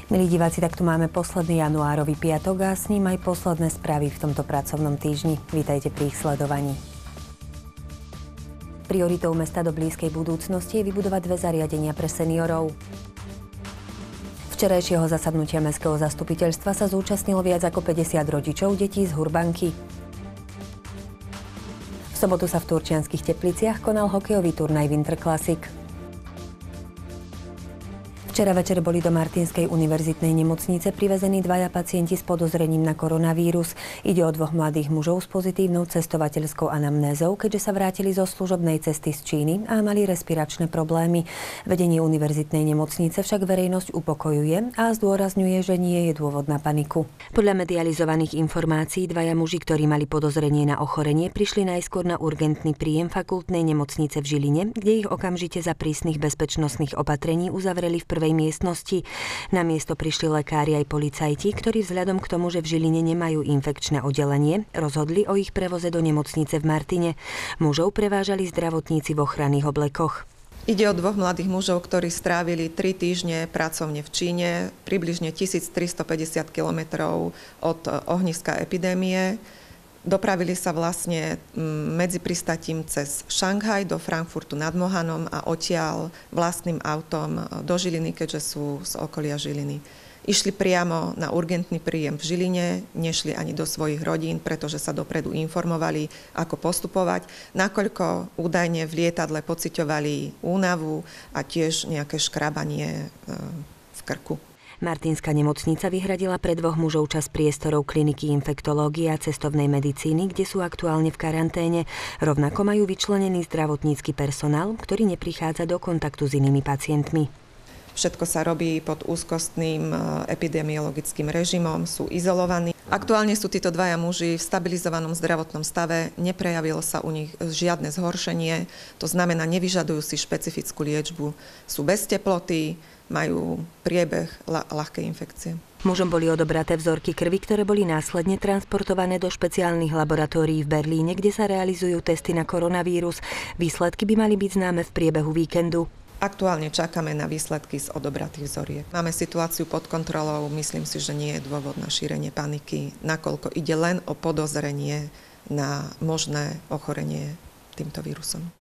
Milí diváci, takto máme posledný januárový piatok a s ním aj posledné správy v tomto pracovnom týždni. Vítajte pri ich sledovaní. Prioritou mesta do blízkej budúcnosti je vybudovať 2 zariadenia pre seniorov. Včerajšieho zasadnutia mestského zastupiteľstva sa zúčastnilo viac ako 50 rodičov detí z Hurbanky. V sobotu sa v Turčianskych Tepliciach konal hokejový turnaj Winter Classic. Včera večer boli do Martinskej univerzitnej nemocnice privezení 2 pacienti s podozrením na koronavírus. Ide o 2 mladých mužov s pozitívnou cestovateľskou anamnézou, keďže sa vrátili zo služobnej cesty z Číny a mali respiračné problémy. Vedenie univerzitnej nemocnice však verejnosť upokojuje a zdôrazňuje, že nie je dôvod na paniku. Podľa medializovaných informácií 2 muži, ktorí mali podozrenie na ochorenie, prišli najskôr na urgentný príjem fakultnej nemocnice v Žiline, kde ich okamžite za prísnych bezpečnostných opatrení uzavreli v prvej miestnosti. Na miesto prišli lekári aj policajti, ktorí vzhľadom k tomu, že v Žiline nemajú infekčné oddelenie, rozhodli o ich prevoze do nemocnice v Martine. Mužov prevážali zdravotníci v ochranných oblekoch. Ide o 2 mladých mužov, ktorí strávili 3 týždne pracovne v Číne, približne 1350 kilometrov od ohniska epidémie. Dopravili sa vlastne medzi pristatím cez Šanghaj do Frankfurtu nad Mohanom a odtiaľ vlastným autom do Žiliny, keďže sú z okolia Žiliny. Išli priamo na urgentný príjem v Žiline, nešli ani do svojich rodín, pretože sa dopredu informovali, ako postupovať, nakoľko údajne v lietadle pociťovali únavu a tiež nejaké škrabanie v krku. Martinská nemocnica vyhradila pre 2 mužov časť priestorov kliniky infektológie a cestovnej medicíny, kde sú aktuálne v karanténe. Rovnako majú vyčlenený zdravotnícky personál, ktorý neprichádza do kontaktu s inými pacientmi. Všetko sa robí pod úzkostným epidemiologickým režimom, sú izolovaní. Aktuálne sú títo 2 muži v stabilizovanom zdravotnom stave, neprejavilo sa u nich žiadne zhoršenie, to znamená, nevyžadujú si špecifickú liečbu, sú bez teploty, majú priebeh ľahkej infekcie. Mužom boli odobraté vzorky krvi, ktoré boli následne transportované do špeciálnych laboratórií v Berlíne, kde sa realizujú testy na koronavírus. Výsledky by mali byť známe v priebehu víkendu. Aktuálne čakáme na výsledky z odobratých vzoriek. Máme situáciu pod kontrolou, myslím si, že nie je dôvod na šírenie paniky, nakoľko ide len o podozrenie na možné ochorenie týmto vírusom.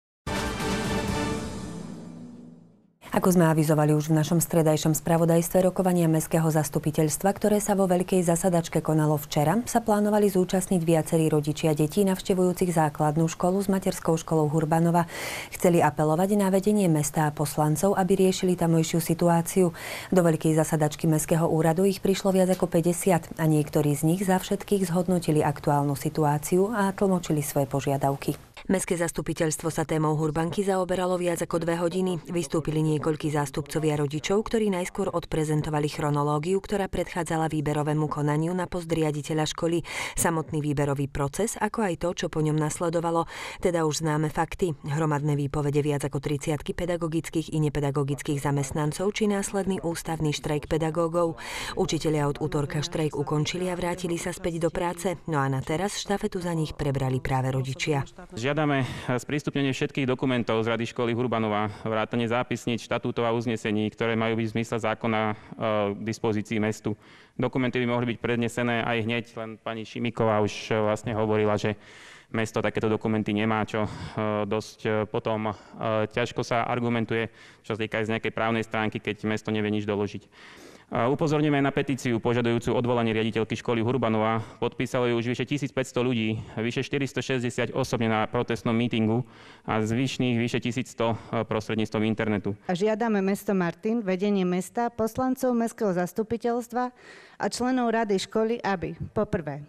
Ako sme avizovali už v našom stredajšom spravodajstve, rokovania mestského zastupiteľstva, ktoré sa vo veľkej zasadačke konalo včera, sa plánovali zúčastniť viacerí rodičia detí navštevujúcich základnú školu s materskou školou Hurbanova. Chceli apelovať na vedenie mesta a poslancov, aby riešili tamojšiu situáciu. Do veľkej zasadačky mestského úradu ich prišlo viac ako 50 a niektorí z nich za všetkých zhodnotili aktuálnu situáciu a tlmočili svoje požiadavky. Mestské zastupiteľstvo sa témou Hurbanky zaoberalo viac ako 2 hodiny. Vystúpili niekoľkí zástupcovia rodičov, ktorí najskôr odprezentovali chronológiu, ktorá predchádzala výberovému konaniu na post riaditeľa školy, samotný výberový proces, ako aj to, čo po ňom nasledovalo, teda už známe fakty, hromadné výpovede viac ako 30 pedagogických i nepedagogických zamestnancov či následný ústavný štrajk pedagógov. Učitelia od útorka štrajk ukončili a vrátili sa späť do práce, no a na teraz štafetu za nich prebrali práve rodičia. Žiadame sprístupnenie všetkých dokumentov z Rady školy Hurbanova, vrátane zápisníc, štatútov a uznesení, ktoré majú byť v zmysle zákona k dispozícii mestu. Dokumenty by mohli byť prednesené aj hneď, len pani Šimiková už vlastne hovorila, že mesto takéto dokumenty nemá, čo dosť potom ťažko sa argumentuje, čo sa týka aj z nejakej právnej stránky, keď mesto nevie nič doložiť. Upozorňujeme na petíciu požadujúcu odvolanie riaditeľky školy Hurbanova. Podpísalo ju už vyše 1500 ľudí, vyše 460 osobne na protestnom mítingu a zvyšných vyše 1100 prostredníctvom internetu. Žiadame mesto Martin, vedenie mesta, poslancov mestského zastupiteľstva a členov rady školy, aby poprvé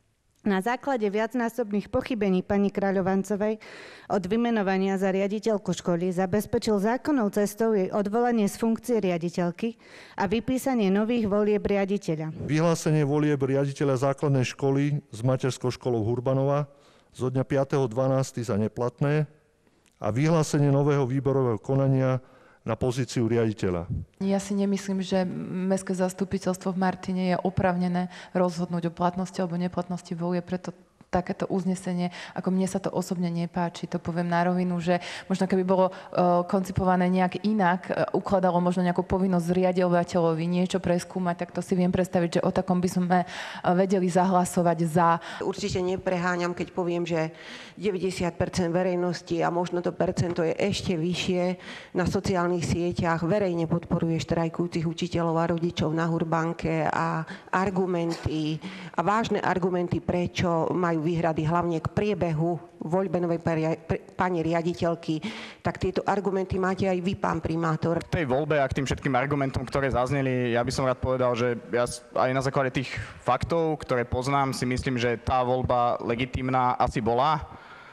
na základe viacnásobných pochybení pani Kráľovancovej od vymenovania za riaditeľku školy zabezpečil zákonnou cestou jej odvolanie z funkcie riaditeľky a vypísanie nových volieb riaditeľa. Vyhlásenie volieb riaditeľa základnej školy s materskou školou Hurbanova zo dňa 5.12. za neplatné a vyhlásenie nového výberového konania na pozíciu riaditeľa. Ja si nemyslím, že mestské zastupiteľstvo v Martine je oprávnené rozhodnúť o platnosti alebo neplatnosti volie, preto takéto uznesenie, ako mne sa to osobne nepáči, to poviem na rovinu, že možno keby bolo koncipované nejak inak, ukladalo možno nejakú povinnosť zriaďovateľovi niečo preskúmať, tak to si viem predstaviť, že o takom by sme vedeli zahlasovať za. Určite nepreháňam, keď poviem, že 90% verejnosti a možno to percento je ešte vyššie na sociálnych sieťach verejne podporuje štrajkujúcich učiteľov a rodičov na Hurbanke a argumenty a vážne argumenty, prečo majú výhrady hlavne k priebehu voľbe novej pani riaditeľky, tak tieto argumenty máte aj vy, pán primátor. V tej voľbe a k tým všetkým argumentom, ktoré zazneli, ja by som rád povedal, že ja aj na základe tých faktov, ktoré poznám, si myslím, že tá voľba legitímna asi bola.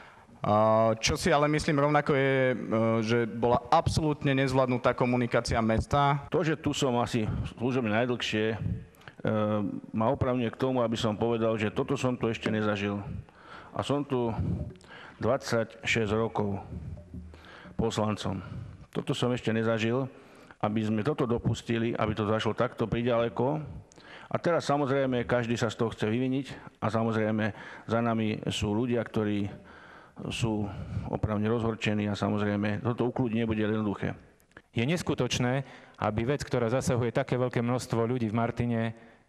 Čo si ale myslím rovnako je, že bola absolútne nezvládnutá komunikácia mesta. To, že tu som asi služobne najdlhšie, ma opravňuje k tomu, aby som povedal, že toto som tu ešte nezažil. A som tu 26 rokov poslancom. Toto som ešte nezažil, aby sme toto dopustili, aby to zašlo takto priďaleko. A teraz samozrejme každý sa z toho chce vyviniť a samozrejme za nami sú ľudia, ktorí sú opravne rozhorčení a samozrejme toto ukludniť nebude jednoduché. Je neskutočné, aby vec, ktorá zasahuje také veľké množstvo ľudí v Martine,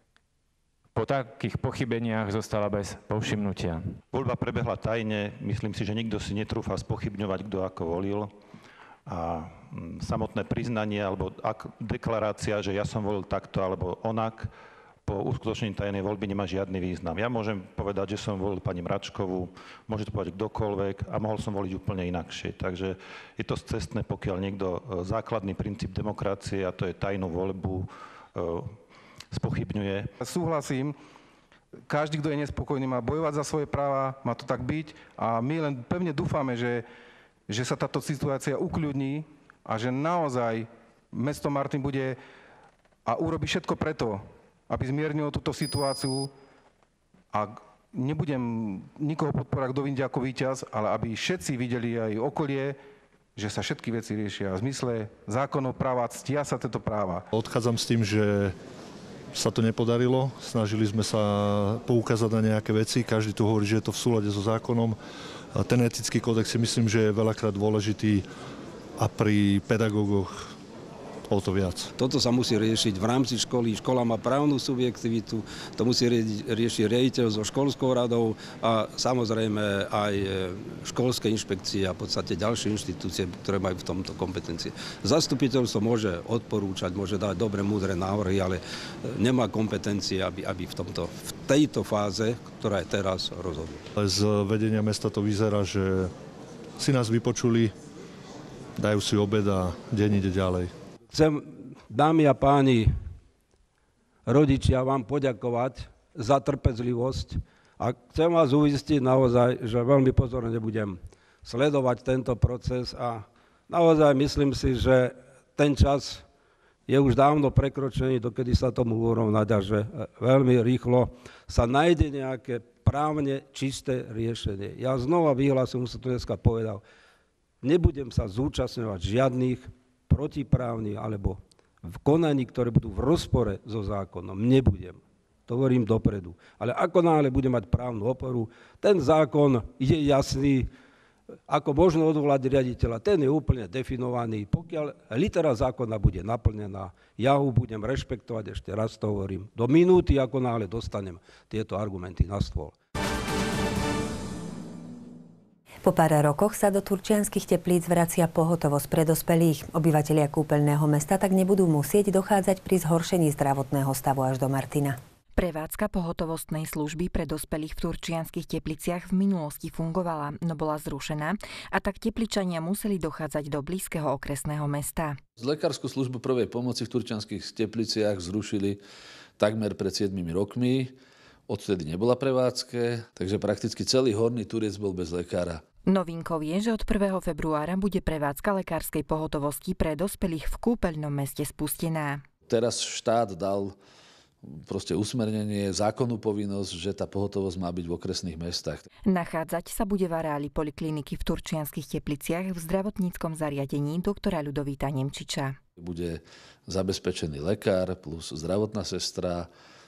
po takých pochybeniach zostala bez povšimnutia. Voľba prebehla tajne, myslím si, že nikto si netrúfa spochybňovať, kto ako volil. A samotné priznanie alebo deklarácia, že ja som volil takto alebo onak, po uskutočnení tajnej voľby nemá žiadny význam. Ja môžem povedať, že som volil pani Mračkovú, môže to povedať kdokoľvek a mohol som voliť úplne inakšie. Takže je to scestné, pokiaľ niekto základný princíp demokracie, a to je tajnú voľbu, spochybňuje. Súhlasím, každý, kto je nespokojný, má bojovať za svoje práva, má to tak byť a my len pevne dúfame, že sa táto situácia ukľudní a že naozaj mesto Martin bude a urobí všetko preto, aby zmiernilo túto situáciu a nebudem nikoho podporovať, kto vyjde ako víťaz, ale aby všetci videli aj okolie, že sa všetky veci riešia v zmysle zákonov práva, ctia sa tieto práva. Odchádzam s tým, že sa to nepodarilo. Snažili sme sa poukázať na nejaké veci. Každý tu hovorí, že je to v súlade so zákonom. A ten etický kódex si myslím, že je veľakrát dôležitý a pri pedagógoch o to viac. Toto sa musí riešiť v rámci školy. Škola má právnu subjektivitu, to musí riešiť riaditeľ so školskou radou a samozrejme aj školské inšpekcie a v podstate ďalšie inštitúcie, ktoré majú v tomto kompetencie. Zastupiteľstvo môže odporúčať, môže dať dobre, múdre návrhy, ale nemá kompetencie, aby v tejto fáze, ktorá je teraz, rozhodol. Z vedenia mesta to vyzerá, že si nás vypočuli, dajú si obed a deň ide ďalej. Chcem, dámy a páni, rodičia, vám poďakovať za trpezlivosť a chcem vás uistiť naozaj, že veľmi pozorne budem sledovať tento proces a naozaj myslím si, že ten čas je už dávno prekročený, dokedy sa tomu urovnať a že veľmi rýchlo sa nájde nejaké právne čisté riešenie. Ja znova vyhlásim, som to dneska povedal, nebudem sa zúčastňovať žiadnych protiprávnych alebo v konaní, ktoré budú v rozpore so zákonom. Nebudem. To hovorím dopredu. Ale ako náhle bude mať právnu oporu, ten zákon je jasný, ako možno odvolať riaditeľa, ten je úplne definovaný. Pokiaľ litera zákona bude naplnená, ja ho budem rešpektovať, ešte raz to hovorím, do minúty, ako náhle dostanem tieto argumenty na stôl. Po pár rokoch sa do turčianskych teplíc vracia pohotovosť pre dospelých. Obyvatelia kúpeľného mesta tak nebudú musieť dochádzať pri zhoršení zdravotného stavu až do Martina. Prevádzka pohotovostnej služby pre dospelých v turčianskych tepliciach v minulosti fungovala, no bola zrušená a tak tepličania museli dochádzať do blízkeho okresného mesta. Lekárskú službu prvej pomoci v turčianskych tepliciach zrušili takmer pred 7 rokmi. Odtedy nebola prevádzke, takže prakticky celý Horný Turec bol bez lekára. Novinkou je, že od 1. februára bude prevádzka lekárskej pohotovosti pre dospelých v kúpeľnom meste spustená. Teraz štát dal proste usmernenie, zákonnú povinnosť, že tá pohotovosť má byť v okresných mestách. Nachádzať sa bude v areáli polikliniky v turčianskych tepliciach v zdravotníckom zariadení doktora Ľudovíta Nemčiča. Bude zabezpečený lekár plus zdravotná sestra,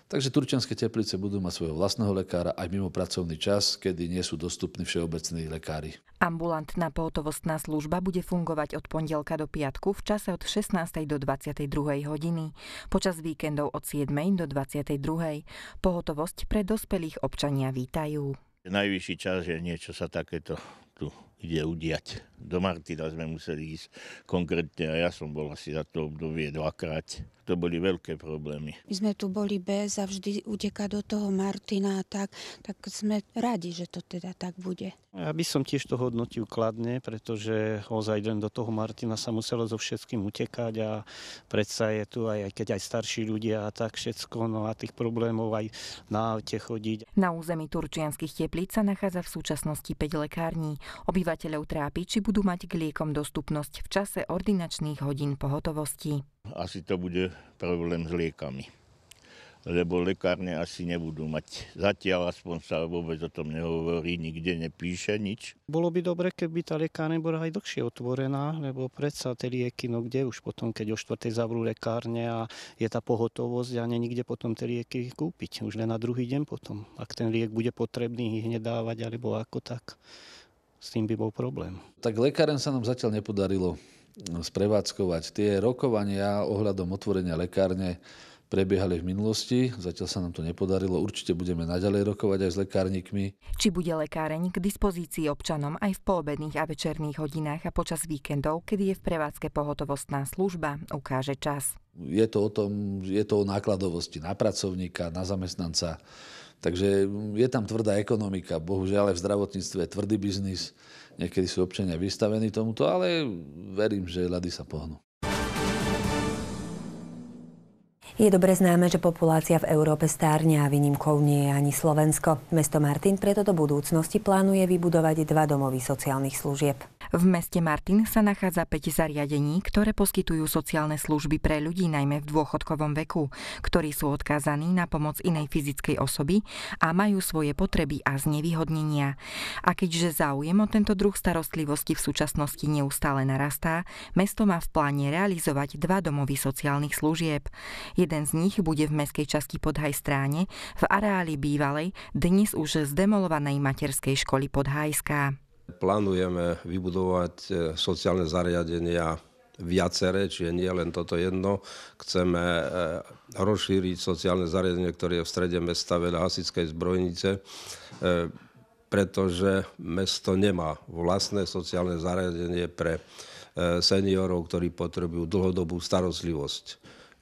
Takže Turčianske Teplice budú mať svojho vlastného lekára aj mimo pracovný čas, kedy nie sú dostupní všeobecní lekári. Ambulantná pohotovostná služba bude fungovať od pondelka do piatku v čase od 16. do 22. hodiny. Počas víkendov od 7. do 22. Pohotovosť pre dospelých občania vítajú. Najvyšší čas, že niečo sa takéto tu ide udiať. Do Martina sme museli ísť konkrétne a ja som bol asi za to obdobie 2-krát. To boli veľké problémy. My sme tu boli bez a vždy uteká do toho Martina a tak sme radi, že to teda tak bude. Ja by som tiež to hodnotil kladne, pretože ozaj len do toho Martina sa muselo so všetkým utekať a predsa je tu aj keď aj starší ľudia a tak všetko, no a tých problémov aj na aute chodiť. Na území Turčianskych Teplíc sa nachádza v súčasnosti 5 lekární. Obyvateľov trápi, či budú mať k liekom dostupnosť v čase ordinačných hodín pohotovosti. Asi to bude problém s liekami, lebo lekárne asi nebudú mať. Zatiaľ aspoň sa vôbec o tom nehovorí, nikde nepíše nič. Bolo by dobre, keby tá lekárne bola aj dlhšie otvorená, lebo predsa tie lieky, no kde už potom, keď o 4:00 zavrú lekárne a je tá pohotovosť a nikde potom tie lieky kúpiť, už len na druhý deň potom. Ak ten liek bude potrebný ich hneď dávať, alebo ako tak, s tým by bol problém. Tak lekáren sa nám zatiaľ nepodarilo sprevádzkovať. Tie rokovania ohľadom otvorenia lekárne prebiehali v minulosti, zatiaľ sa nám to nepodarilo. Určite budeme naďalej rokovať aj s lekárnikmi. Či bude lekáreň k dispozícii občanom aj v poobedných a večerných hodinách a počas víkendov, kedy je v prevádzke pohotovostná služba, ukáže čas. Je to o nákladovosti na pracovníka, na zamestnanca. Takže je tam tvrdá ekonomika. Bohužiaľ aj v zdravotníctve je tvrdý biznis. Niekedy sú občania vystavení tomuto, ale verím, že ľady sa pohnú. Je dobre známe, že populácia v Európe stárne a výnimkou nie je ani Slovensko. Mesto Martin preto do budúcnosti plánuje vybudovať 2 domovy sociálnych služieb. V meste Martin sa nachádza 5 zariadení, ktoré poskytujú sociálne služby pre ľudí najmä v dôchodkovom veku, ktorí sú odkázaní na pomoc inej fyzickej osoby a majú svoje potreby a znevýhodnenia. A keďže záujem o tento druh starostlivosti v súčasnosti neustále narastá, mesto má v pláne realizovať 2 domovy sociálnych služieb. Jeden z nich bude v mestskej časti Podhajstráne v areáli bývalej, dnes už zdemolovanej materskej školy Podhajská. Plánujeme vybudovať sociálne zariadenia viaceré, čiže nie len toto jedno. Chceme rozšíriť sociálne zariadenie, ktoré je v strede mesta vedľa hasičskej zbrojnice, pretože mesto nemá vlastné sociálne zariadenie pre seniorov, ktorí potrebujú dlhodobú starostlivosť.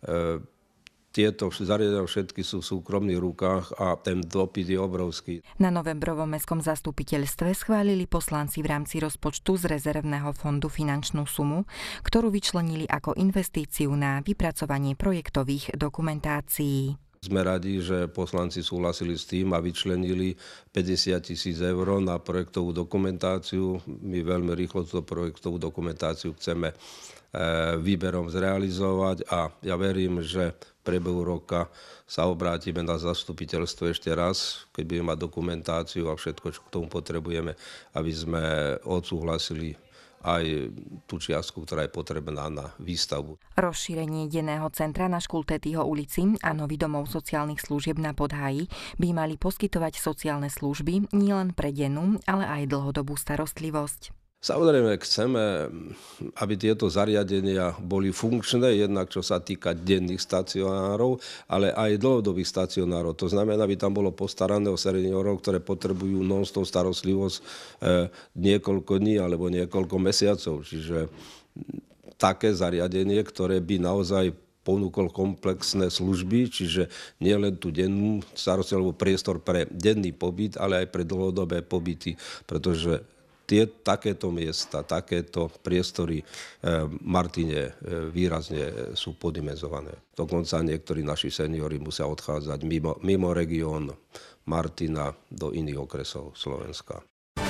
Tieto zariadenia všetky sú v súkromných rukách a ten dopyt je obrovský. Na novembrovom mestskom zastupiteľstve schválili poslanci v rámci rozpočtu z rezervného fondu finančnú sumu, ktorú vyčlenili ako investíciu na vypracovanie projektových dokumentácií. Sme radi, že poslanci súhlasili s tým a vyčlenili 50 000 eur na projektovú dokumentáciu. My veľmi rýchlo túto projektovú dokumentáciu chceme výberom zrealizovať a ja verím, že v priebehu roka sa obrátime na zastupiteľstvo ešte raz, keď budeme mať dokumentáciu a všetko, čo k tomu potrebujeme, aby sme odsúhlasili aj tú čiastku, ktorá je potrebná na výstavbu. Rozšírenie denného centra na Škultetýho ulici a nový domov sociálnych služieb na Podháji by mali poskytovať sociálne služby nielen pre dennú, ale aj dlhodobú starostlivosť. Samozrejme, chceme, aby tieto zariadenia boli funkčné, jednak čo sa týka denných stacionárov, ale aj dlhodobých stacionárov. To znamená, aby tam bolo postarané o seniorov, ktoré potrebujú non-stop starostlivosť niekoľko dní alebo niekoľko mesiacov. Čiže také zariadenie, ktoré by naozaj ponúkol komplexné služby, čiže nielen tú dennú starostlivosť alebo priestor pre denný pobyt, ale aj pre dlhodobé pobyty, pretože takéto miesta, takéto priestory v Martine výrazne sú podimenzované. Dokonca niektorí naši seniori musia odchádzať mimo región Martina do iných okresov Slovenska.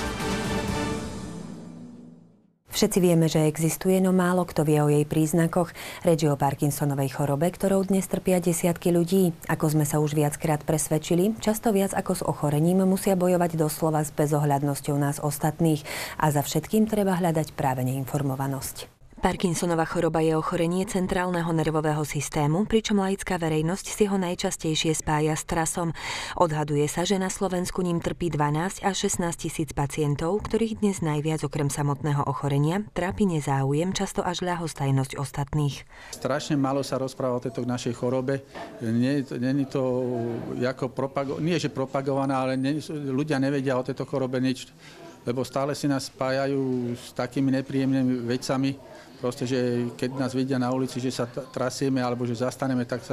Všetci vieme, že existuje, no málo kto vie o jej príznakoch. Reč je o Parkinsonovej chorobe, ktorou dnes trpia desiatky ľudí. Ako sme sa už viackrát presvedčili, často viac ako s ochorením musia bojovať doslova s bezohľadnosťou nás ostatných. A za všetkým treba hľadať práve neinformovanosť. Parkinsonova choroba je ochorenie centrálneho nervového systému, pričom laická verejnosť si ho najčastejšie spája s trasom. Odhaduje sa, že na Slovensku ním trpí 12 až 16 tisíc pacientov, ktorých dnes najviac okrem samotného ochorenia trápi nezáujem, často až ľahostajnosť ostatných. Strašne málo sa rozpráva o tejto našej chorobe. Nie je to ako nie že propagovaná, ale ľudia nevedia o tejto chorobe nič, lebo stále si nás spájajú s takými nepríjemnými vecami. Proste, že keď nás vidia na ulici, že sa trasieme alebo že zastaneme, tak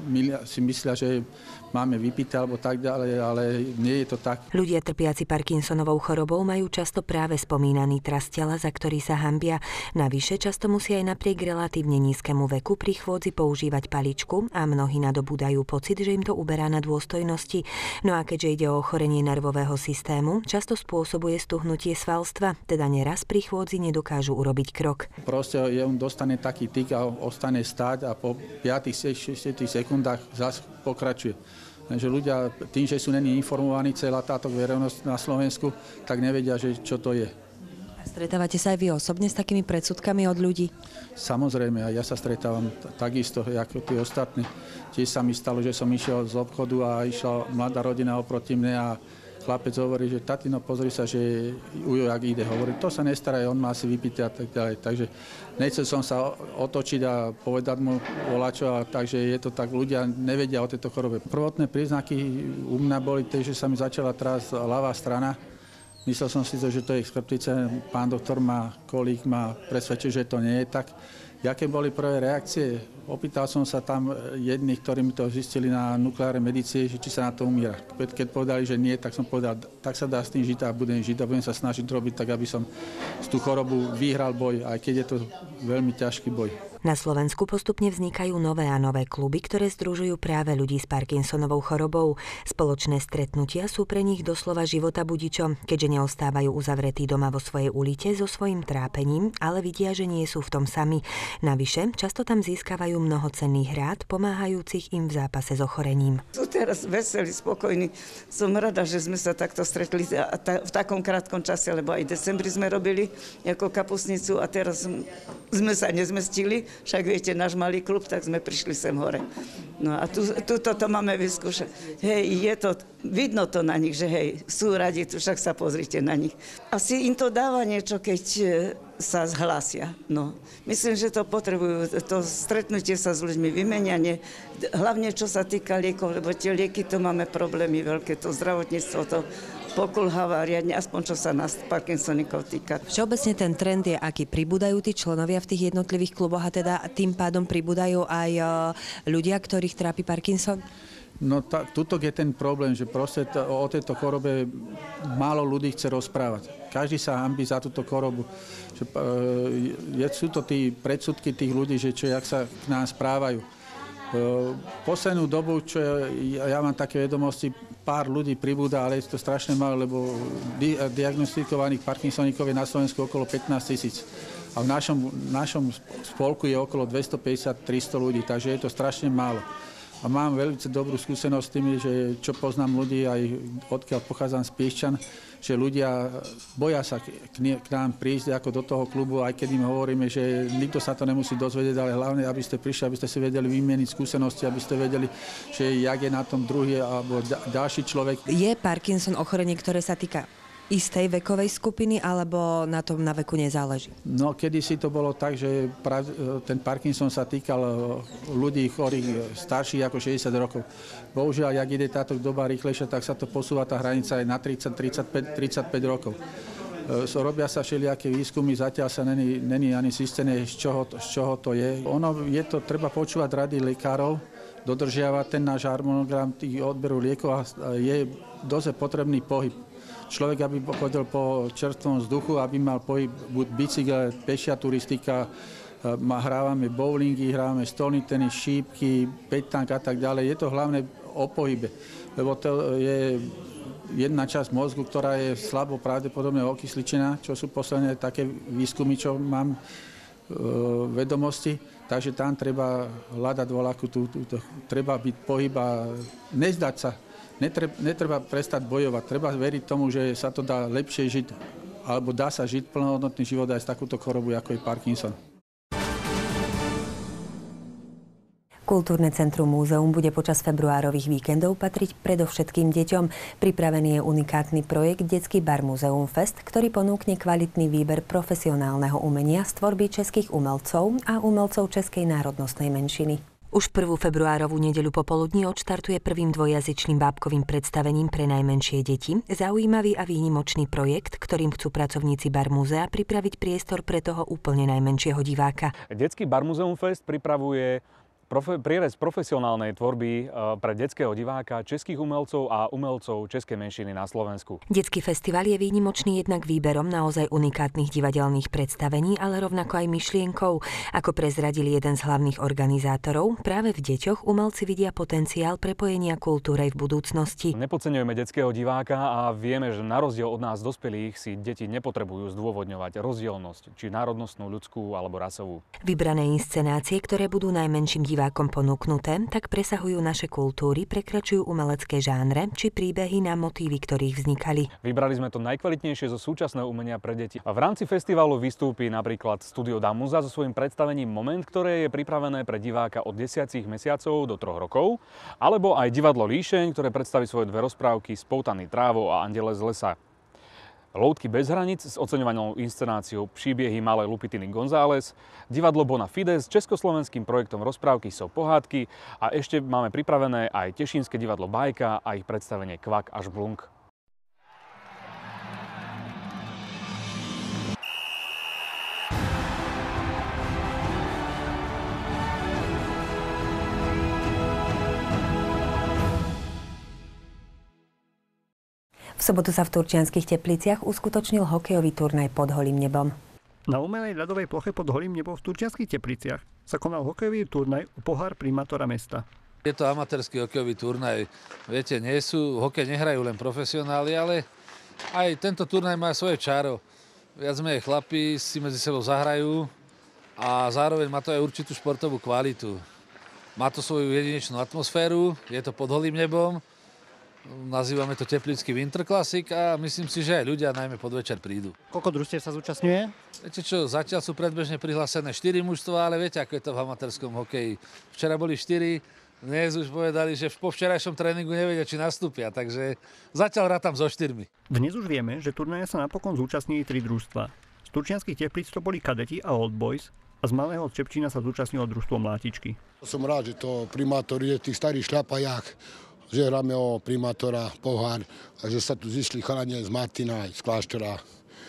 si myslia, že máme vypité alebo tak ďalej, ale nie je to tak. Ľudia trpiaci Parkinsonovou chorobou majú často práve spomínaný tras tela, za ktorý sa hanbia. Navyše často musia aj napriek relatívne nízkemu veku pri chôdzi používať paličku a mnohí nadobúdajú pocit, že im to uberá na dôstojnosti. No a keďže ide o ochorenie nervového systému, často spôsobuje stuhnutie svalstva, teda neraz pri chôdzi nedokážu urobiť krok. Proste on dostane taký tik a ostane stáť a po 5-6 sekundách zase pokračuje. Takže ľudia tým, že sú není informovaní, celá táto verejnosť na Slovensku, tak nevedia, že čo to je. Stretávate sa aj vy osobne s takými predsudkami od ľudí? Samozrejme, a ja sa stretávam takisto, ako tí ostatní. Tiež sa mi stalo, že som išiel z obchodu a išla mladá rodina oproti mne a chlapec hovorí, že tatino, pozri sa, že ujo, jak ide. Hovorí, to sa nestará, on má asi vypité a tak ďalej. Takže nechcel som sa otočiť a povedať mu volačo, takže je to tak, ľudia nevedia o tejto chorobe. Prvotné príznaky u mňa boli tie, že sa mi začala trásť ľavá strana. Myslel som si, že to je chrbtice. Pán doktor ma, kolík ma presvedčil, že to nie je tak. Jaké boli prvé reakcie? Opýtal som sa tam jedných, ktorí mi to zistili na nukleárnej medicíne, či sa na to umiera. Keď povedali, že nie, tak som povedal, tak sa dá s tým žiť a budem žiť a budem sa snažiť robiť tak, aby som z tú chorobu vyhral boj, aj keď je to veľmi ťažký boj. Na Slovensku postupne vznikajú nové a nové kluby, ktoré združujú práve ľudí s Parkinsonovou chorobou. Spoločné stretnutia sú pre nich doslova života budičom, keďže neostávajú uzavretí doma vo svojej ulite so svojím trápením, ale vidia, že nie sú v tom sami. Navyše, často tam získavajú mnoho cenných rád, pomáhajúcich im v zápase s ochorením. Sú teraz veselí, spokojní. Som rada, že sme sa takto stretli v takom krátkom čase, lebo aj v decembri sme robili ako kapustnicu a teraz sme sa nezmestili. Však viete, náš malý klub, tak sme prišli sem hore. No a tuto to máme vyskúšať. Hej, je to, vidno to na nich, že hej, sú radi, tu však sa pozrite na nich. Asi im to dáva niečo, keď sa zhlásia. No, myslím, že to potrebujú, to stretnutie sa s ľuďmi, vymenianie, hlavne čo sa týka liekov, lebo tie lieky, to máme problémy veľké, to zdravotníctvo, to pokulháva riadne, aspoň čo sa nás Parkinsonikov týka. Všeobecne ten trend je, aký pribúdajú tí členovia v tých jednotlivých kluboch a teda tým pádom pribúdajú aj ľudia, ktorých trápi Parkinson? No tuto je ten problém, že proste o tejto chorobe málo ľudí chce rozprávať. Každý sa hanbí za túto chorobu. Sú to tí predsudky tých ľudí, že jak sa k nám správajú. Poslednú dobu, čo ja mám také vedomosti, pár ľudí pribúda, ale je to strašne málo, lebo diagnostikovaných Parkinsonikov je na Slovensku okolo 15 000. A v našom spolku je okolo 250-300 ľudí, takže je to strašne málo. A mám veľmi dobrú skúsenosť s tými, že čo poznám ľudí, aj odkiaľ pochádzam z Piešťan, že ľudia boja sa k nám prísť ako do toho klubu, aj keď im hovoríme, že nikto sa to nemusí dozvedieť, ale hlavne, aby ste prišli, aby ste si vedeli vymeniť skúsenosti, aby ste vedeli, že jak je na tom druhý alebo ďalší človek. Je Parkinson ochorenie, ktoré sa týka istej vekovej skupiny, alebo na tom na veku nezáleží? No, kedysi to bolo tak, že ten Parkinson sa týkal ľudí chorých starších ako 60 rokov. Bohužiaľ, jak ide táto doba rýchlejšia, tak sa to posúva tá hranica aj na 35 rokov. Robia sa všelijaké výskumy, zatiaľ sa není ani zistené, z čoho to je. Treba počúvať rady lekárov, dodržiavať ten náš harmonogram tých odberu liekov a je dosť potrebný pohyb. Človek, aby chodil po čerstvom vzduchu, aby mal pohyb, buď bicykel, pešia turistika, hrávame bowlingy, hrávame stolný tenis, šípky, peťtank a tak ďalej. Je to hlavne o pohybe, lebo to je jedna časť mozgu, ktorá je slabo pravdepodobne okysličená, čo sú posledné také výskumy, čo mám vedomosti. Takže tam treba hľadať voľakú, treba byť pohyb a nezdať sa. Netreba prestať bojovať, treba veriť tomu, že sa to dá lepšie žiť, alebo dá sa žiť plnohodnotný život aj s takúto chorobou, ako je Parkinson. Kultúrne centrum Múzeum bude počas februárových víkendov patriť predovšetkým deťom. Pripravený je unikátny projekt Detský bar Muzeum Fest, ktorý ponúkne kvalitný výber profesionálneho umenia z tvorby českých umelcov a umelcov českej národnostnej menšiny. Už 1. februárovú nedeľu popoludní odštartuje prvým dvojjazyčným bábkovým predstavením pre najmenšie deti zaujímavý a výnimočný projekt, ktorým chcú pracovníci Bar Múzea pripraviť priestor pre toho úplne najmenšieho diváka. Detský bar Muzeum Fest pripravuje prierez profesionálnej tvorby pre detského diváka, českých umelcov a umelcov českej menšiny na Slovensku. Detský festival je výnimočný jednak výberom naozaj unikátnych divadelných predstavení, ale rovnako aj myšlienkou. Ako prezradil jeden z hlavných organizátorov, práve v deťoch umelci vidia potenciál prepojenia kultúry v budúcnosti. Nepodceňujeme detského diváka a vieme, že na rozdiel od nás dospelých si deti nepotrebujú zdôvodňovať rozdielnosť, či národnostnú, ľudskú alebo rasovú. Vybrané inscenácie, ktoré budú najmenším divákom ponúknuté, tak presahujú naše kultúry, prekračujú umelecké žánre či príbehy na motívy, ktorých vznikali. Vybrali sme to najkvalitnejšie zo súčasného umenia pre deti. A v rámci festivalu vystúpi napríklad Studio Damuza so svojím predstavením Moment, ktoré je pripravené pre diváka od 10 mesiacov do 3 rokov, alebo aj divadlo Líšeň, ktoré predstaví svoje dve rozprávky Spoutaný trávou a Andele z lesa. Loutky bez hraníc s oceňovanou inscenáciou Příběhy malej Lupitiny González, divadlo Bona Fide s československým projektom rozprávky Sú pohádky a ešte máme pripravené aj Tešínske divadlo Bajka a ich predstavenie Kvak až Blunk. V sobotu sa v Turčianskych Tepliciach uskutočnil hokejový turnaj pod holým nebom. Na umelej ľadovej ploche pod holým nebom v Turčianskych Tepliciach sa konal hokejový turnaj o pohár primátora mesta. Je to amatérsky hokejový turnaj. Viete, hokej nehrajú len profesionáli, ale aj tento turnaj má svoje čaro. Viac menej chlapi si medzi sebou zahrajú a zároveň má to aj určitú športovú kvalitu. Má to svoju jedinečnú atmosféru, je to pod holým nebom. Nazývame to Teplický Winter Classic a myslím si, že aj ľudia najmä podvečer prídu. Koľko družstiev sa zúčastňuje? Viete čo, zatiaľ sú predbežne prihlásené 4 mužstvá, ale viete, ako je to v amatérskom hokeji. Včera boli 4, dnes už povedali, že po včerajšom tréningu nevedia, či nastúpia, takže zatiaľ rátam so 4. Dnes už vieme, že turnaja sa napokon zúčastnili 3 družstva. Z Turčianskych Teplíc to boli kadeti a Old Boys a z Malého Čepčína sa zúčastnilo družstvo Mlátičky. Som rád, že to primátor je v tých starých šľapajách, že hráme o primátora pohár a že sa tu zišli chalania z Martina aj z kláštora.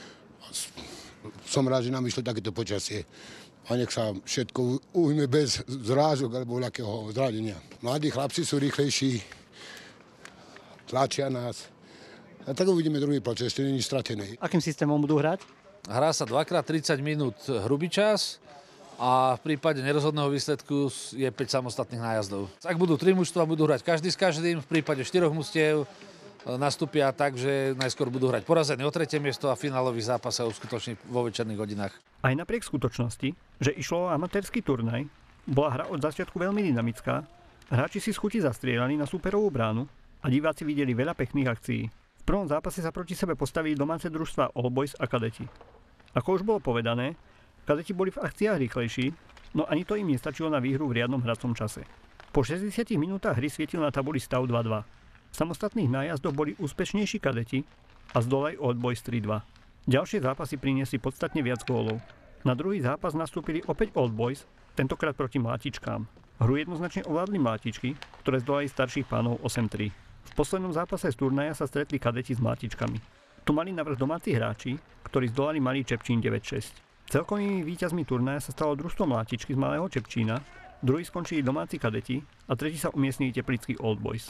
Som rád, že nám išlo takéto počasie. A nech sa všetko ujme bez zrážok alebo nejakého zradenia. Mladí chlapci sú rýchlejší, tlačia nás. A tak uvidíme druhý počas, to nie je stratený. Akým systémom budú hrať? Hrá sa 2x30 minút hrubý čas a v prípade nerozhodného výsledku je 5 samostatných nájazdov. Ak budú 3 mužstva, budú hrať každý s každým, v prípade 4 mužstiev nastúpia tak, že najskôr budú hrať porazení o 3. miesto a finálový zápas sa uskutoční vo večerných hodinách. Aj napriek skutočnosti, že išlo o amatérsky turnaj, bola hra od začiatku veľmi dynamická, hráči si z chuti zastrieľali na súperovú bránu a diváci videli veľa pekných akcií. V prvom zápase sa proti sebe postavili domáce družstva All Boys a kadeti. Ako už bolo povedané, kadeti boli v akciách rýchlejší, no ani to im nestačilo na výhru v riadnom hracom čase. Po 60 minútach hry svietil na tabuli stav 2-2. V samostatných nájazdoch boli úspešnejší kadeti a zdolaj Old Boys 3-2. Ďalšie zápasy priniesli podstatne viac gólov. Na druhý zápas nastúpili opäť Old Boys, tentokrát proti Mlátičkám. Hru jednoznačne ovládli Mlátičky, ktoré zdolali starších pánov 8-3. V poslednom zápase z turnaja sa stretli kadeti s Mlátičkami. Tu mali navrch domáci hráči, ktorí zdolali Malý Čepčín 9-6. Celkovými víťazmi turnaja sa stalo družstvo Mlátičky z Malého Čepčína, druhý skončili domáci kadeti a tretí sa umiestnili Teplický Old Boys.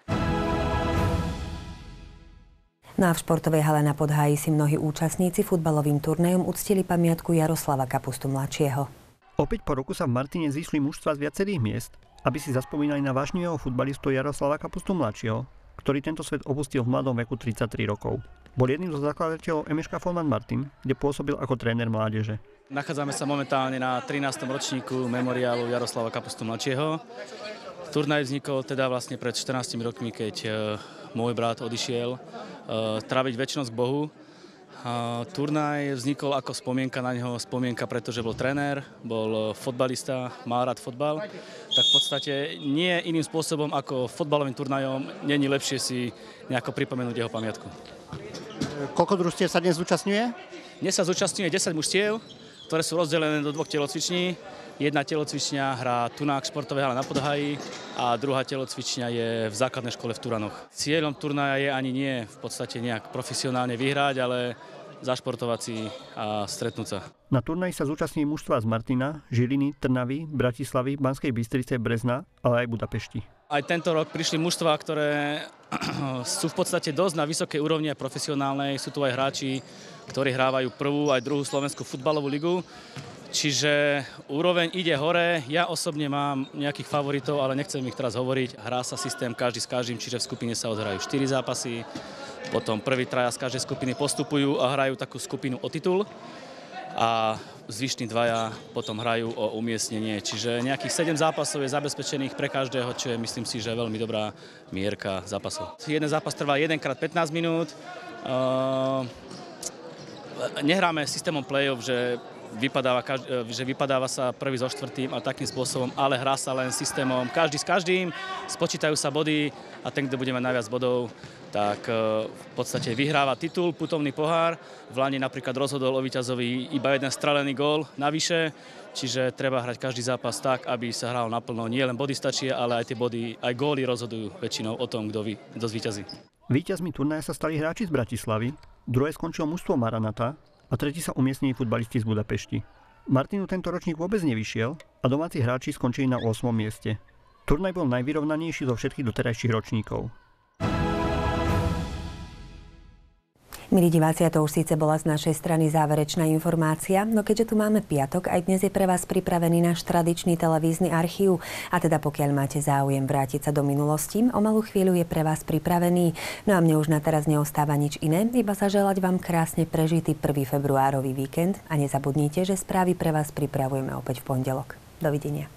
No a v športovej hale na Podháji si mnohí účastníci futbalovým turnajom uctili pamiatku Jaroslava Kapustu mladšieho. Opäť po roku sa v Martine zišli mužstva z viacerých miest, aby si zaspomínali na vášnivého futbalistu Jaroslava Kapustu mladšieho, ktorý tento svet opustil v mladom veku 33 rokov. Bol jedným zo zakladateľov MŠK Forman Martin, kde pôsobil ako tréner mládeže. Nachádzame sa momentálne na 13. ročníku memoriálu Jaroslava Kapustu mladšieho. Turnaj vznikol teda vlastne pred 14 rokmi, keď môj brat odišiel tráviť večnosť k Bohu. Turnaj vznikol ako spomienka na neho, spomienka, pretože bol tréner, bol fotbalista, mal rád fotbal. tak v podstate nie iným spôsobom ako fotbalovým turnajom není lepšie si nejako pripomenúť jeho pamiatku. Koľko družstiev sa dnes zúčastňuje? Dnes sa zúčastňuje 10 mužstiev, ktoré sú rozdelené do 2 telocviční. Jedna telocvičňa hrá Tunák športovej hale na Podhají a druhá telocvičňa je v základnej škole v Turanoch. Cieľom turnaja je ani nie v podstate nejak profesionálne vyhrať, ale zašportovať si a stretnúť sa. Na turnaji sa zúčastní mužstva z Martina, Žiliny, Trnavy, Bratislavy, Banskej Bystrice, Brezna, ale aj Budapešti. Aj tento rok prišli mužstvá, ktoré sú v podstate dosť na vysokej úrovni a profesionálnej. Sú tu aj hráči, ktorí hrávajú prvú aj druhú slovenskú futbalovú ligu. Čiže úroveň ide hore. Ja osobne mám nejakých favoritov, ale nechcem ich teraz hovoriť. Hrá sa systém každý s každým, čiže v skupine sa odhrajú 4 zápasy. Potom prvý traja z každej skupiny postupujú a hrajú takú skupinu o titul. A zvyšní dvaja potom hrajú o umiestnenie. Čiže nejakých 7 zápasov je zabezpečených pre každého, čo je, myslím si, že veľmi dobrá mierka zápasov. Jeden zápas trvá 1x15 minút. Nehráme systémom play-off, že vypadáva sa prvý so štvrtým a takým spôsobom, ale hrá sa len systémom každý s každým, spočítajú sa body a ten, kto bude mať najviac bodov, tak v podstate vyhráva titul, putovný pohár. V Lani napríklad rozhodol o víťazovi iba jeden strelený gól navyše, čiže treba hrať každý zápas tak, aby sa hral naplno. Nie len body stačia, ale aj tie body, aj góly rozhodujú väčšinou o tom, kto zvíťazí. Víťazmi turnaja sa stali hráči z Bratislavy, druhé skončilo mužstvo Maranata a tretí sa umiestnili futbalisti z Budapešti. Martinu tento ročník vôbec nevyšiel a domáci hráči skončili na 8. mieste. Turnaj bol najvyrovnanejší zo všetkých doterajších ročníkov. Milí diváci, a to už síce bola z našej strany záverečná informácia, no keďže tu máme piatok, aj dnes je pre vás pripravený náš tradičný televízny archív. A teda pokiaľ máte záujem vrátiť sa do minulosti, o malú chvíľu je pre vás pripravený. No a mne už na teraz neostáva nič iné, iba sa želať vám krásne prežitý 1. februárový víkend a nezabudnite, že správy pre vás pripravujeme opäť v pondelok. Dovidenia.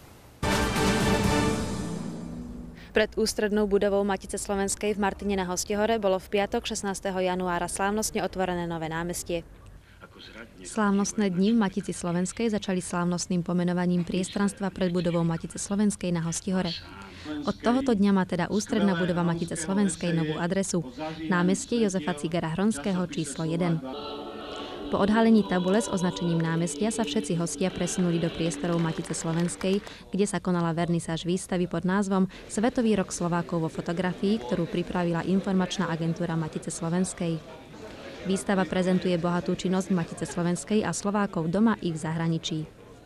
Pred ústrednou budovou Matice slovenskej v Martine na Hostihore bolo v piatok 16. januára slávnostne otvorené nové námestie. Slávnostné dni v Matici slovenskej začali slávnostným pomenovaním priestranstva pred budovou Matice slovenskej na Hostihore. Od tohoto dňa má teda ústredná budova Matice slovenskej novú adresu. Námestie Jozefa Cigara Hronského číslo 1. Po odhalení tabule s označením námestia sa všetci hostia presunuli do priestorov Matice slovenskej, kde sa konala vernisáž výstavy pod názvom Svetový rok Slovákov vo fotografii, ktorú pripravila informačná agentúra Matice slovenskej. Výstava prezentuje bohatú činnosť Matice slovenskej a Slovákov doma i v zahraničí.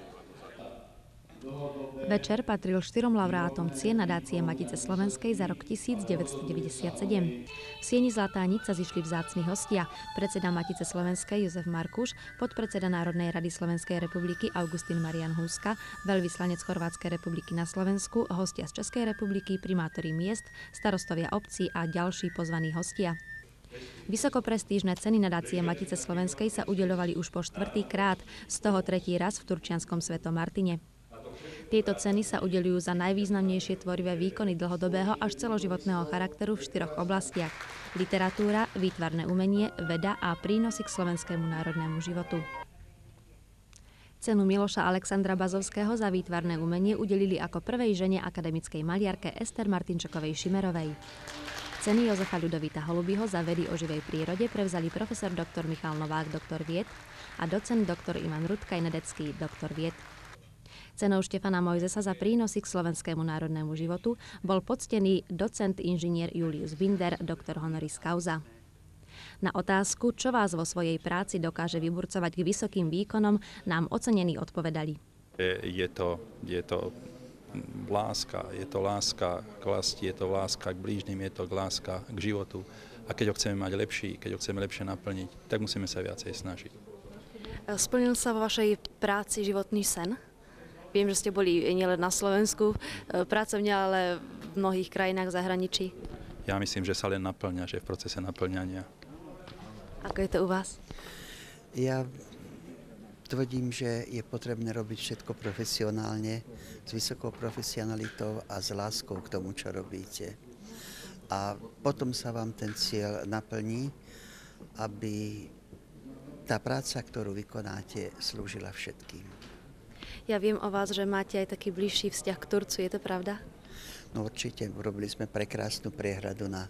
Večer patril 4 laureátom cien nadácie Matice slovenskej za rok 1997. V sieni Zlatá niť sa zišli vzácni hostia, predseda Matice slovenskej Jozef Markuš, podpredseda Národnej rady Slovenskej republiky Augustín Marian Húska, veľvyslanec Chorvátskej republiky na Slovensku, hostia z Českej republiky, primátori miest, starostovia obcí a ďalší pozvaní hostia. Vysokoprestížne ceny nadácie Matice slovenskej sa udeľovali už po 4. krát, z toho 3. raz v turčianskom Svetom Martine. Tieto ceny sa udeľujú za najvýznamnejšie tvorivé výkony dlhodobého až celoživotného charakteru v 4 oblastiach: literatúra, výtvarné umenie, veda a prínosy k slovenskému národnému životu. Cenu Miloša Alexandra Bazovského za výtvarné umenie udelili ako prvej žene akademickej maliarke Ester Martinčekovej Šimerovej. Ceny Jozefa Ľudovita Holubyho za vedy o živej prírode prevzali profesor dr. Michal Novák, doktor vied, a docent dr. Ivan Rudkaj-Nedecký, doktor vied. Cenou Štefana Mojzesa za prínosy k slovenskému národnému životu bol poctený docent inžinier Julius Binder, doktor honoris causa. Na otázku, čo vás vo svojej práci dokáže vyburcovať k vysokým výkonom, nám ocenení odpovedali. Je to láska, je to láska k vlasti, je to láska k blížnym, je to láska k životu. A keď ho chceme mať lepší, keď ho chceme lepšie naplniť, tak musíme sa viacej snažiť. Splnil sa vo vašej práci životný sen? Viem, že ste boli nielen na Slovensku pracovne, ale v mnohých krajinách v zahraničí. Ja myslím, že sa len naplňa, že je v procese naplňania. Ako je to u vás? Ja tvrdím, že je potrebné robiť všetko profesionálne, s vysokou profesionalitou a s láskou k tomu, čo robíte. A potom sa vám ten cieľ naplní, aby tá práca, ktorú vykonáte, slúžila všetkým. Ja viem o vás, že máte aj taký bližší vzťah k Turcu, je to pravda? No určite, urobili sme prekrásnu priehradu na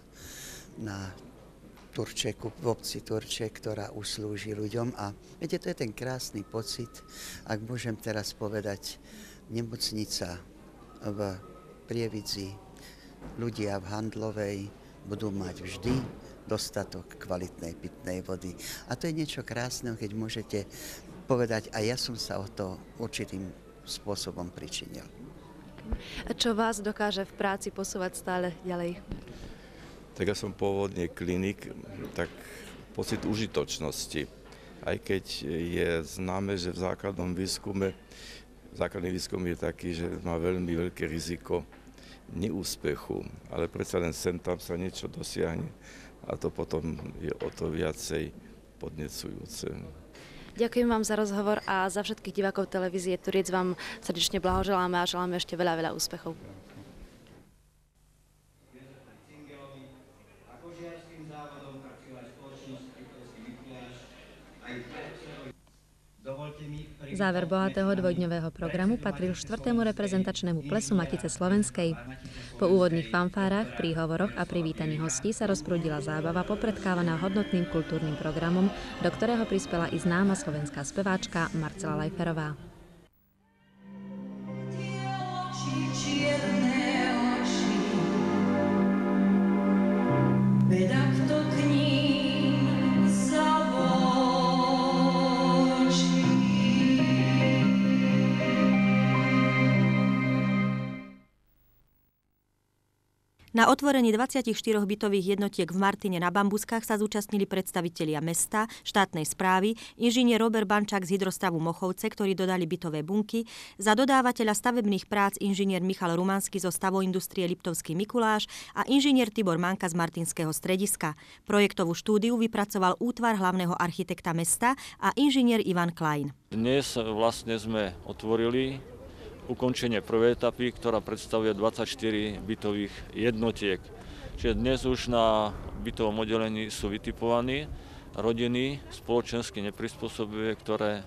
Turčeku, v obci Turček, ktorá uslúži ľuďom. A viete, to je ten krásny pocit, ak môžem teraz povedať, nemocnica v Prievidzi, ľudia v Handlovej budú mať vždy dostatok kvalitnej pitnej vody. A to je niečo krásneho, keď môžete povedať, a ja som sa o to určitým spôsobom pričinil. A čo vás dokáže v práci posúvať stále ďalej? Tak ja som pôvodne klinik, tak pocit užitočnosti. Aj keď je známe, že základný výskum je taký, že má veľmi veľké riziko neúspechu, ale predsa len sem tam sa niečo dosiahne a to potom je o to viacej podnecujúce. Ďakujem vám za rozhovor a za všetkých divákov televízie Turiec vám srdečne blahoželáme a želáme ešte veľa úspechov. Záver bohatého dvojdňového programu patril 4. reprezentačnému plesu Matice Slovenskej. Po úvodných fanfárach, príhovoroch a privítaní hostí sa rozprúdila zábava popredkávaná hodnotným kultúrnym programom, do ktorého prispela i známa slovenská speváčka Marcela Lajferová. Na otvorení 24 bytových jednotiek v Martine na Bambuskách sa zúčastnili predstavitelia mesta, štátnej správy, inžinier Robert Bančák z Hydrostavu Mochovce, ktorí dodali bytové bunky, za dodávateľa stavebných prác inžinier Michal Rumanský zo Stavoindustrie Liptovský Mikuláš a inžinier Tibor Manka z Martinského strediska. Projektovú štúdiu vypracoval útvar hlavného architekta mesta a inžinier Ivan Klein. Dnes vlastne sme otvorili ukončenie prvej etapy, ktorá predstavuje 24 bytových jednotiek. Čiže dnes už na bytovom oddelení sú vytipovaní rodiny spoločensky neprispôsobivé, ktoré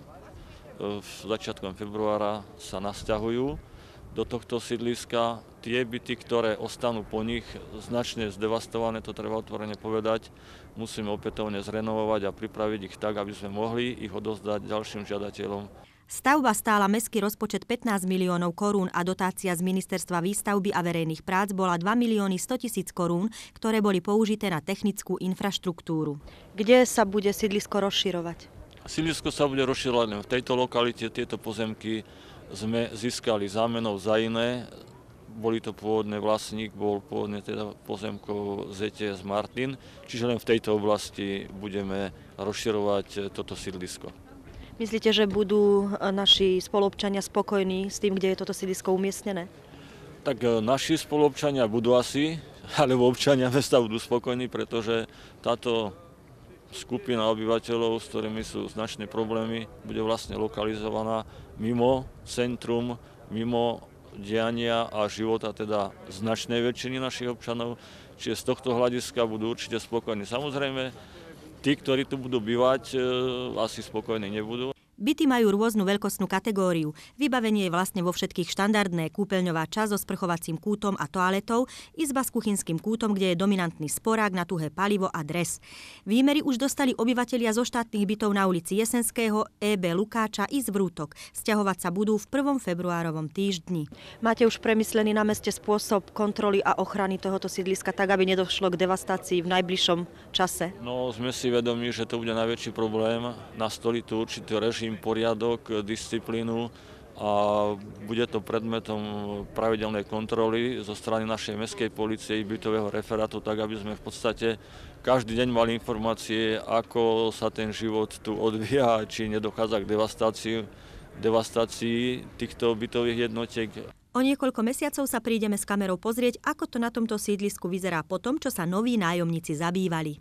začiatkom februára sa nasťahujú do tohto sídliska. Tie byty, ktoré ostanú po nich značne zdevastované, to treba otvorene povedať, musíme opätovne zrenovovať a pripraviť ich tak, aby sme mohli ich odozdať ďalším žiadateľom. Stavba stála mestský rozpočet 15 miliónov korún a dotácia z Ministerstva výstavby a verejných prác bola 2 milióny 100 000 korún, ktoré boli použité na technickú infraštruktúru. Kde sa bude sídlisko rozširovať? Sídlisko sa bude rozširovať len v tejto lokalite. Tieto pozemky sme získali zámenou za iné. Boli to pôvodný vlastník, bol pôvodne teda pozemkov ZTS Martin, čiže len v tejto oblasti budeme rozširovať toto sídlisko. Myslíte, že budú naši spoluobčania spokojní s tým, kde je toto sídlisko umiestnené? Tak naši spoluobčania budú asi, alebo občania mesta budú spokojní, pretože táto skupina obyvateľov, s ktorými sú značné problémy, bude vlastne lokalizovaná mimo centrum, mimo diania a života teda značnej väčšiny našich občanov. Čiže z tohto hľadiska budú určite spokojní. Samozrejme, tí, ktorí tu budú bývať, asi spokojní nebudú. Byty majú rôznu veľkostnú kategóriu. Vybavenie je vlastne vo všetkých štandardné, kúpeľňová časť so sprchovacím kútom a toaletou, izba s kuchynským kútom, kde je dominantný sporák na tuhé palivo a dres. Výmery už dostali obyvatelia zo štátnych bytov na ulici Jesenského, EB Lukáča i Zvrútok. Sťahovať sa budú v 1. februárovom týždni. Máte už premyslený na meste spôsob kontroly a ochrany tohoto sídliska tak, aby nedošlo k devastácii v najbližšom čase? No, sme si vedomi, že to bude najväčší problém. Nastoliť tu určitý režim, poriadok, disciplínu a bude to predmetom pravidelnej kontroly zo strany našej mestskej polície i bytového referátu, tak aby sme v podstate každý deň mali informácie, ako sa ten život tu odvíja, či nedochádza k devastácii týchto bytových jednotiek. O niekoľko mesiacov sa prídeme s kamerou pozrieť, ako to na tomto sídlisku vyzerá po tom, čo sa noví nájomníci zabývali.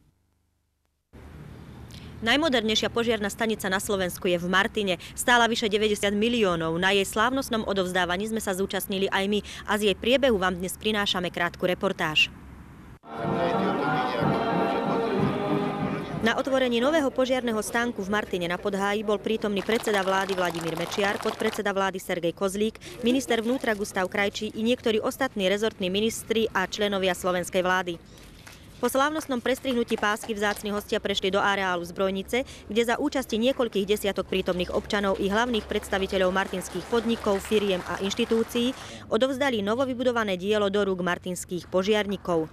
Najmodernejšia požiarna stanica na Slovensku je v Martine. Stála vyše 90 miliónov. Na jej slávnostnom odovzdávaní sme sa zúčastnili aj my a z jej priebehu vám dnes prinášame krátku reportáž. Na otvorení nového požiarneho stánku v Martine na Podháji bol prítomný predseda vlády Vladimír Mečiar, podpredseda vlády Sergej Kozlík, minister vnútra Gustav Krajčí i niektorí ostatní rezortní ministri a členovia slovenskej vlády. Po slávnostnom prestrihnutí pásky vzácni hostia prešli do areálu Zbrojnice, kde za účasti niekoľkých desiatok prítomných občanov i hlavných predstaviteľov martinských podnikov, firiem a inštitúcií odovzdali novovybudované dielo do rúk martinských požiarnikov.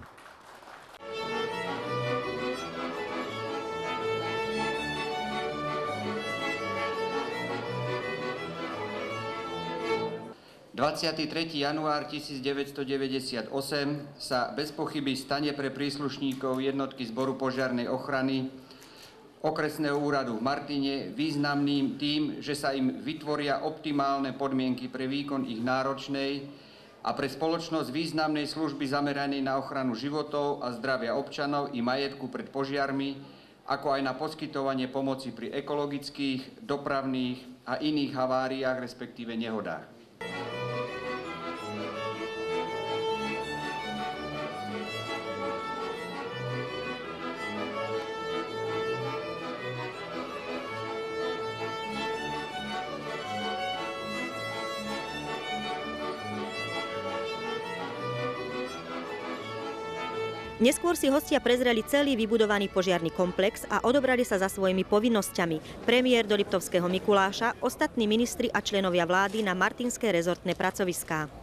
...23. január 1998 sa bez pochyby stane pre príslušníkov jednotky zboru požiarnej ochrany okresného úradu v Martine významným tým, že sa im vytvoria optimálne podmienky pre výkon ich náročnej a pre spoločnosť významnej služby zameranej na ochranu životov a zdravia občanov i majetku pred požiarmi, ako aj na poskytovanie pomoci pri ekologických, dopravných a iných haváriách, respektíve nehodách. Neskôr si hostia prezreli celý vybudovaný požiarny komplex a odobrali sa za svojimi povinnosťami. Premiér do Liptovského Mikuláša, ostatní ministri a členovia vlády na martinské rezortné pracoviská.